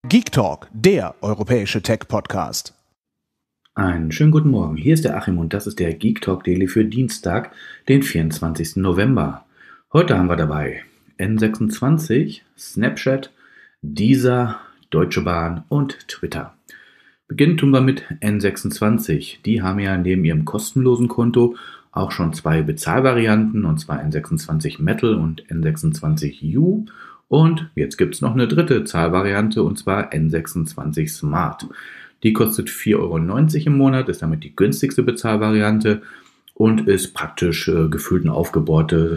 Geek Talk, der europäische Tech-Podcast. Einen schönen guten Morgen, hier ist der Achim und das ist der Geek Talk Daily für Dienstag, den 24. November. Heute haben wir dabei N26, Snapchat, Deezer, Deutsche Bahn und Twitter. Beginnen tun wir mit N26. Die haben ja neben ihrem kostenlosen Konto auch schon zwei Bezahlvarianten, und zwar N26 Metal und N26 U. Und jetzt gibt es noch eine dritte Zahlvariante, und zwar N26 Smart. Die kostet 4,90 € im Monat, ist damit die günstigste Bezahlvariante und ist praktisch gefühlt eine aufgebohrte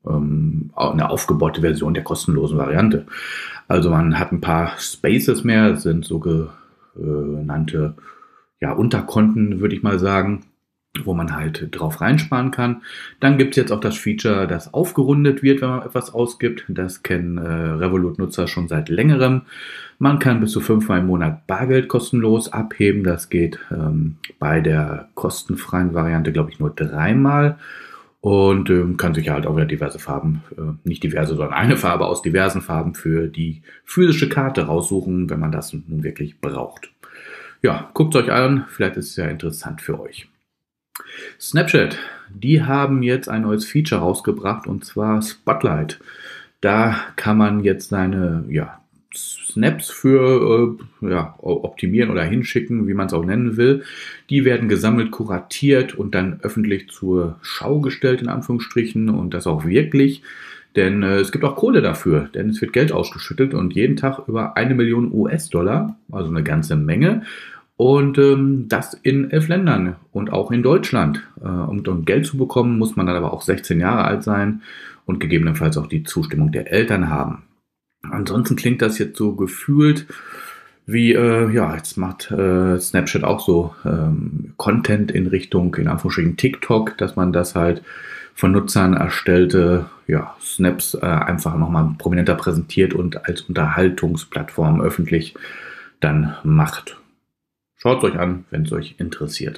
Version der kostenlosen Variante. Also man hat ein paar Spaces mehr, das sind sogenannte Unterkonten, würde ich mal sagen, wo man halt drauf reinsparen kann. Dann gibt es jetzt auch das Feature, das aufgerundet wird, wenn man etwas ausgibt. Das kennen Revolut-Nutzer schon seit längerem. Man kann bis zu 5-mal im Monat Bargeld kostenlos abheben. Das geht bei der kostenfreien Variante, glaube ich, nur 3-mal. Und kann sich halt auch wieder diverse Farben, nicht diverse, sondern eine Farbe aus diversen Farben für die physische Karte raussuchen, wenn man das nun wirklich braucht. Ja, guckt es euch an, vielleicht ist es ja interessant für euch. Snapchat, die haben jetzt ein neues Feature rausgebracht, und zwar Spotlight. Da kann man jetzt seine Snaps für optimieren oder hinschicken, wie man es auch nennen will. Die werden gesammelt, kuratiert und dann öffentlich zur Schau gestellt, in Anführungsstrichen, und das auch wirklich. Denn es gibt auch Kohle dafür, denn es wird Geld ausgeschüttet und jeden Tag über 1 Million US-Dollar, also eine ganze Menge. Und das in 11 Ländern und auch in Deutschland. Um Geld zu bekommen, muss man dann aber auch 16 Jahre alt sein und gegebenenfalls auch die Zustimmung der Eltern haben. Ansonsten klingt das jetzt so gefühlt wie, jetzt macht Snapchat auch so Content in Richtung, in Anführungsstrichen, TikTok, dass man das halt von Nutzern erstellte Snaps einfach nochmal prominenter präsentiert und als Unterhaltungsplattform öffentlich dann macht. Schaut es euch an, wenn es euch interessiert.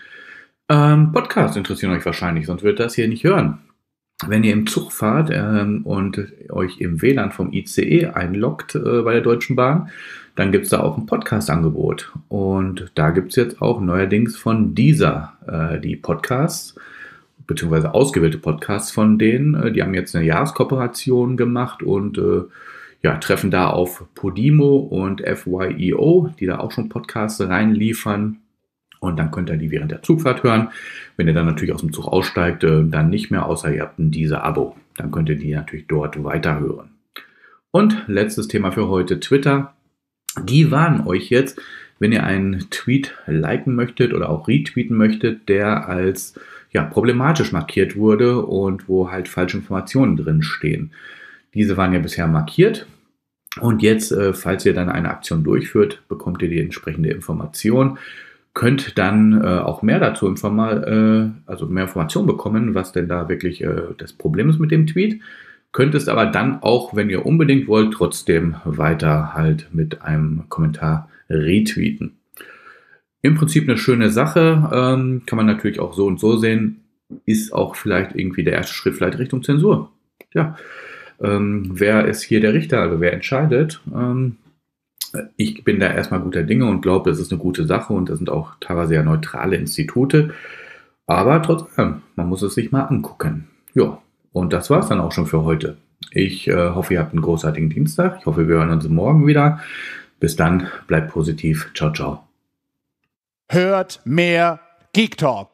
Podcasts interessieren euch wahrscheinlich, sonst würdet ihr das hier nicht hören. Wenn ihr im Zug fahrt und euch im WLAN vom ICE einloggt bei der Deutschen Bahn, dann gibt es da auch ein Podcast-Angebot. Und da gibt es jetzt auch neuerdings von Deezer die Podcasts, beziehungsweise ausgewählte Podcasts von denen. Die haben jetzt eine Jahreskooperation gemacht und treffen da auf Podimo und FYEO, die da auch schon Podcasts reinliefern. Und dann könnt ihr die während der Zugfahrt hören. Wenn ihr dann natürlich aus dem Zug aussteigt, dann nicht mehr, außer ihr habt ein Deezer-Abo. Dann könnt ihr die natürlich dort weiterhören. Und letztes Thema für heute, Twitter. Die warnen euch jetzt, wenn ihr einen Tweet liken möchtet oder auch retweeten möchtet, der als problematisch markiert wurde und wo halt falsche Informationen drin stehen. Diese waren ja bisher markiert. Und jetzt, falls ihr dann eine Aktion durchführt, bekommt ihr die entsprechende Information. Könnt dann auch mehr dazu mehr Informationen bekommen, was denn da wirklich das Problem ist mit dem Tweet. Könnt es aber dann auch, wenn ihr unbedingt wollt, trotzdem weiter halt mit einem Kommentar retweeten. Im Prinzip eine schöne Sache, kann man natürlich auch so und so sehen, ist auch vielleicht irgendwie der erste Schritt vielleicht Richtung Zensur. Ja. Wer ist hier der Richter, also wer entscheidet? Ich bin da erstmal guter Dinge und glaube, das ist eine gute Sache und das sind auch teilweise ja neutrale Institute. Aber trotzdem, man muss es sich mal angucken. Ja, und das war's dann auch schon für heute. Ich hoffe, ihr habt einen großartigen Dienstag. Ich hoffe, wir hören uns morgen wieder. Bis dann, bleibt positiv. Ciao, ciao. Hört mehr Geek Talk.